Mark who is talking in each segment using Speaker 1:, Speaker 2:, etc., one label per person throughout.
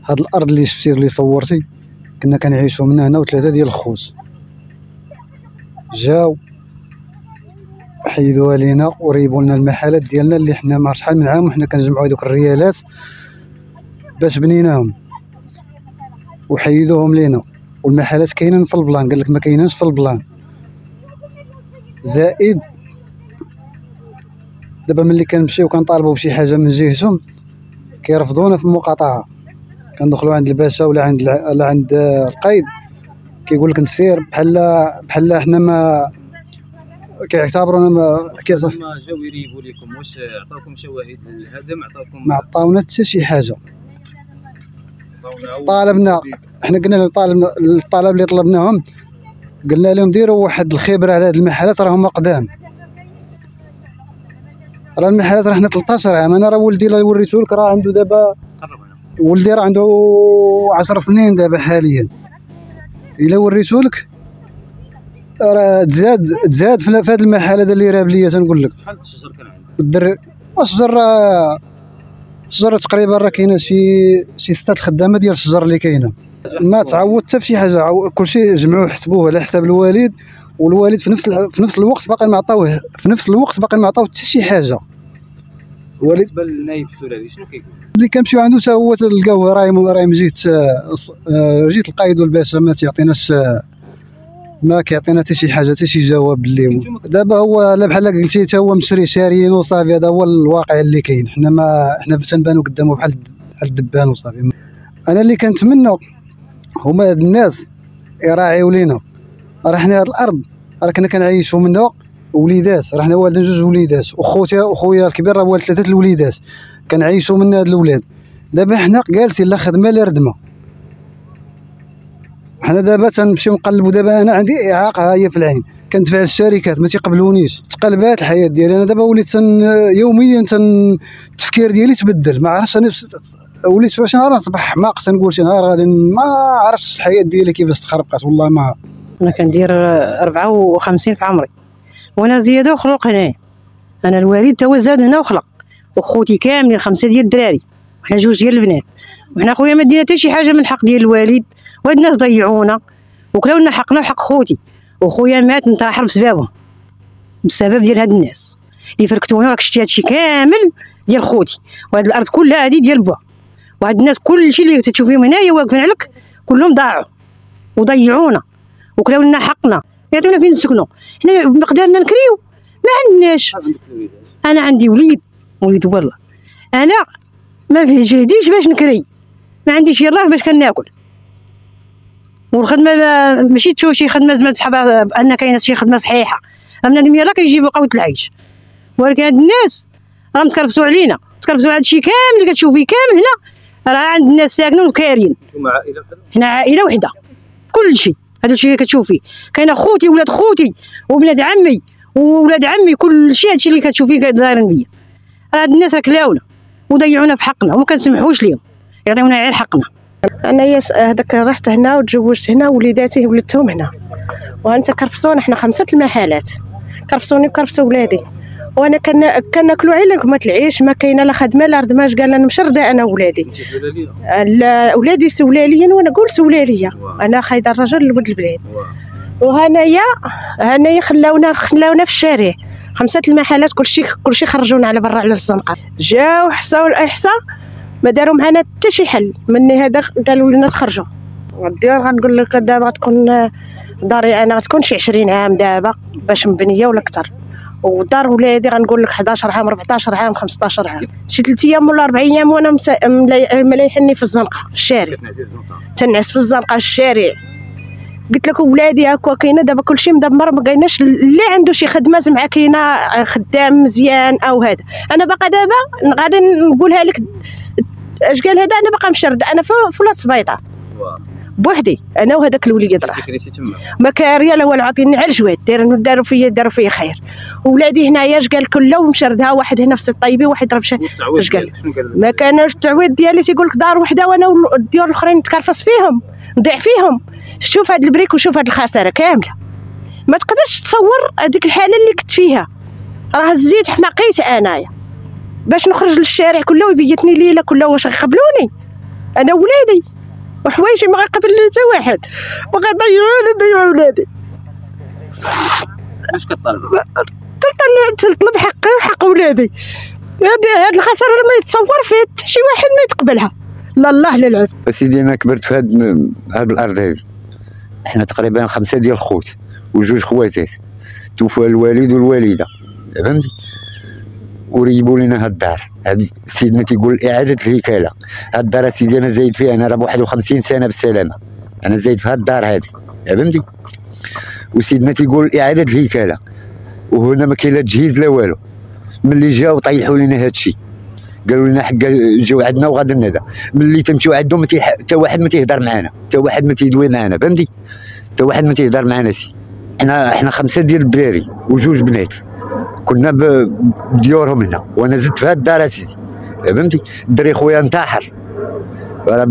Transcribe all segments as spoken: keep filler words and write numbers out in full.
Speaker 1: هاد الارض اللي شفتي اللي صورتي كنا كنعيشوا منها هنا وثلاثه ديال الخوت، جاو حيدوها لينا وريبوا لنا المحلات ديالنا اللي حنا ما شحال من عام وحنا كنجمعوا هذوك الريالات باش بنيناهم وحيدوهم لينا. والمحلات كاينين في البلان، قال لك ما كاينينش في البلان. زائد دابا ملي كنمشيو كنطالبوا بشي حاجه من جهتهم كيرفضونا في المقاطعه، كندخلوا عند الباشا ولا عند لا عند القايد كيقول لك انت سير بحال بحال حنا ما كيعتبرونا ما كيعتبر.
Speaker 2: ما جاو يريبوا لكم واش عطاوكم شواهد للهدم؟ عطاوكم؟
Speaker 1: ما عطاونا حتى شي حاجه. طالبنا حنا قلنا لهم طالبنا الطلب اللي طلبناهم قلنا لهم ديروا واحد الخبره على هاد المحلات راهم قدام، راه المحلات راه حنا ثلاثطاش عام. انا راه ولدي اللي وريته لك راه عنده دابا ولدي راه عنده عشر سنين دابا حاليا، الا وريته لك راه تزاد تزاد في هذا المحل هذا اللي راه بليا تنقول لك.
Speaker 2: شحال الشجر كان عندك؟
Speaker 1: الدري الشجر الشجر تقريبا راه كاينه شي شي سته الخدامه ديال الشجر اللي كاينه. ما تعوض حتى في شي حاجه، كلشي جمعوه حسبوه على حساب الوالد، والوالد في نفس في نفس الوقت باقي ما عطاوه في نفس الوقت باقي ما عطاوه حتى شي حاجه.
Speaker 2: الوالد بالنسبه للنايب السلالي شنو كيقول؟
Speaker 1: اللي كنمشيو عنده حتى هو تلقاوه راهي راهي جيت جيت القايد والباشا ما تيعطيناش ما كيعطينا حتى شي حاجه حتى شي جواب. اللي دابا هو لا بحال قلتي حتى هو مشري شاريين وصافي، هذا هو الواقع اللي كاين. حنا ما حنا تنبانو قدامه بحال بحال الدبان وصافي. انا اللي كنتمنى هما هاد الناس يراعيو لينا، راه حنا هاد الارض راه كنا كنعيشوا منها وليدات، راه حنا والدين جوج وليدات وخوتي وخويا الكبير راه والد ثلاثه الوليدات كنعيشوا من هاد الاولاد. دابا حنا جالسين لا خدمه لا ردمه. حنا دابا تنمشيو نقلبوا، دابا انا عندي اعاقه هي في العين كندفع الشركات ما تيقبلونيش، تقلبات الحياه ديالي. انا دابا وليت تن يوميا تن التفكير ديالي تبدل، ما عرفتش انا وليت واش نهار نصبح حماق تنقول شي نهار غادي ما عرفتش الحياه ديالي كيفاش تخربقات والله. ما
Speaker 3: انا كندير أربعة وخمسين في عمري وانا زياده وخلق هنا. انا الوالد تا هو زاد هنا وخلق، وخوتي كاملين خمسه ديال الدراري وحنا جوج ديال البنات، وحنا خويا ما دينا حتى شي حاجه من الحق ديال الوالد، وهاد الناس ضيعونا وكلاو لنا حقنا وحق خوتي. وخويا مات انتحر بسببهم، بسبب ديال هاد الناس اللي فركتونا. راك شتي هادشي كامل ديال خوتي، وهاد الارض كلها هادي ديال با، وهاد الناس كلشي اللي تشوفيهم هنايا واقفين عليك كلهم ضاعوا وضيعونا وكلاو لنا حقنا. يعطيونا فين نسكنوا، حنا بمقدارنا نكريو ما عندناش. انا عندي وليد وليد والله، انا ما جهديش باش نكري، ما عنديش يلاه باش كناكل. والخدمه ماشي تشوف شي خدمه زعما تحبها ان كاينه شي خدمه صحيحه، بنادم يلاه كيجيبوا قوت العيش. ولكن هاد الناس راهم تكرفسوا علينا، تكرفسوا على هادشي كامل اللي كتشوفيه كامل هنا. راه عند الناس ساكنين وكاريين.
Speaker 2: نتوما عائله؟
Speaker 3: حنا عائله وحده كلشي. هذا الشيء اللي كتشوفيه كاين خوتي ولاد خوتي وبنات عمي وولاد عمي، كلشي هادشي اللي كتشوفيه دايرين بيا. هاد الناس راه كلاونا وضيعونا في حقنا وما كنسمحوش ليهم، يعطيونا غير حقنا.
Speaker 4: انا يس هذاك رحت هنا وتزوجت هنا ووليداتي ولدتهم هنا، وانت كرفسونا حنا خمسه المحلات، كرفسوني وكرفسوا ولادي، وانا كنا كناكلوا عين لقمه العيش، ما كاينه لا خدمه لا ردماج. قال انا مشرده انا وولادي. لا ولادي سولاليين وانا نقول سولاليه، انا خايده الرجل لولد البلاد. وهنايا هنايا خلاونا خلاونا في الشارع، خمسه المحلات كلشي كلشي خرجونا على برا على الزنقه. جاو حصاو الاحصاء ما داروا معنا حتى شي حل. مني هذا قالوا لنا تخرجوا. والديار غنقول لك دابا غتكون داري انا غتكون شي عشرين عام دابا باش مبنيه ولا اكثر، ودار ولادي غنقول لك حداش عام ربعطاش عام خمسطاش عام. شي ثلاث ايام ولا اربع ايام وانا مسا... مليحني في الزنقه في الشارع، تنعس في الزنقه في الشارع. قلت لك ولادي هكا كاينه دابا كلشي مدمر، ما كايناش اللي عنده شي خدمه زعما كاينه خدام مزيان او هذا. انا باقا دابا غادي نقولها لك اش قال هذا، انا باقا مشرد، انا في ولاد سبيطار بوحدي انا وهذاك الوليد راه ما كاريه لا والو، عاطيني على الجواد داروا داروا فيا داروا فيا خير. ولادي هنايا اش قال كله ومشردها، واحد هنا في سي الطيبي وواحد ضرب شي اش قال. ما كانش التعويض ديالي تيقول لك دار وحده وانا والديور الاخرين نتكرفص فيهم نضيع فيهم. شوف هاد البريك وشوف هاد الخساره كامله، ما تقدرش تصور هذيك الحاله اللي كنت فيها. راه زيد حماقيت انايا باش نخرج للشارع كله ويبيتني ليله كله، واش غيقبلوني؟ انا ولادي وحوايجي ما غيقبل لي حتى واحد، وغيضيعوني يضيعوا ولادي.
Speaker 2: واش كطالب؟
Speaker 4: تطلب حقي وحق ولادي. هذه هاد الخساره ما يتصور فيها حتى شي واحد ما يتقبلها، لا الله لا العفو.
Speaker 5: اسيدي انا كبرت في هاد هاد الارض هادي، احنا تقريبا خمسه ديال الخوت وجوج خواتات، توفى الوالد والوالده، فهمتي؟ وريبوا لنا هاد الدار. هاد سيدنا تيقول اعاده الهيكله. هاد الدار سيدي انا زايد فيها، انا راه ب واحد وخمسين سنه بالسلامه، انا زايد في هاد الدار هادي، فهمتي؟ وسيدنا تيقول اعاده الهيكله، وهنا ما كاين لا تجهيز لا والو. ملي جاو طيحوا لنا هاد الشيء، قالوا لنا حق جاو عندنا وغادي ندى. ملي تمشيو عندهم حتى واحد ما تيهضر معنا، حتى واحد ما تيدوي معنا، فهمتي؟ حتى واحد ما تيهضر معنا. سي حنا حنا خمسه ديال الدراري وجوج بنات، كنا بديورهم هنا، وانا زدت في هاد الدار اسيدي، فهمتي؟ الدري خويا انتحر، راه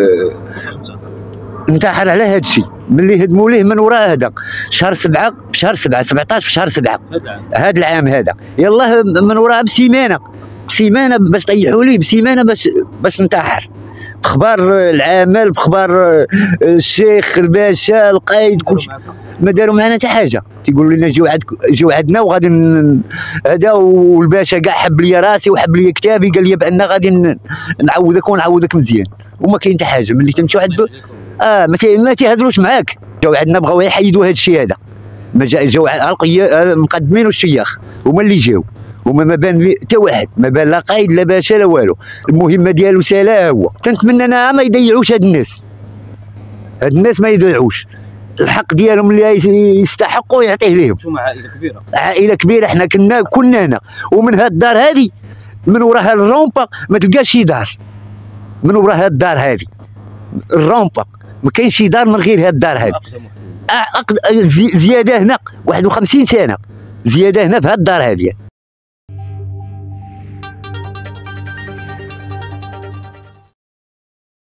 Speaker 5: انتحر على هاد الشيء. ملي هدموا ليه من وراء هذا شهر سبعه بشهر سبعه سبعطاش بشهر سبعه هذا العام هذا، يلاه من وراء بسيمانه بسيمانه باش طيحوا ليه، بسيمانه باش باش انتحر. بخبار العمل، بخبار الشيخ الباشا القايد، كلشي ما داروا معنا حتى حاجه. تيقولوا لنا جيو عند جيو عندنا وغادي هذا، والباشا كاع حب لي راسي وحب لي كتابي، قال لي بان غادي نعوضك ونعوضك مزيان، وما كاين حتى حاجه. ملي تمشيو عندو اه ما تيهضروش معاك. جاو عندنا بغاو يحيدوا هذا الشيء هذا، ما جاو المقدمين والشياخ هما اللي جاو، وما ما بان حتى واحد، ما بان لا قايد لا باشا لا والو. المهمه ديالو سالا هو. تنتمنى انا ما يضيعوش هاد الناس، هاد الناس ما يضيعوش الحق ديالهم اللي يستحقوا يعطيه لهم.
Speaker 2: انتم عائله كبيره،
Speaker 5: عائله كبيره، حنا كنا كنا هنا. ومن هاد الدار هذه من وراها الرومبا ما تلقاش شي دار، من وراها هاد الدار هذه الرومبا ما كاينش شي دار من غير هاد الدار هذه. زياده هنا واحد وخمسين سنه زياده هنا في هاد الدار هذه.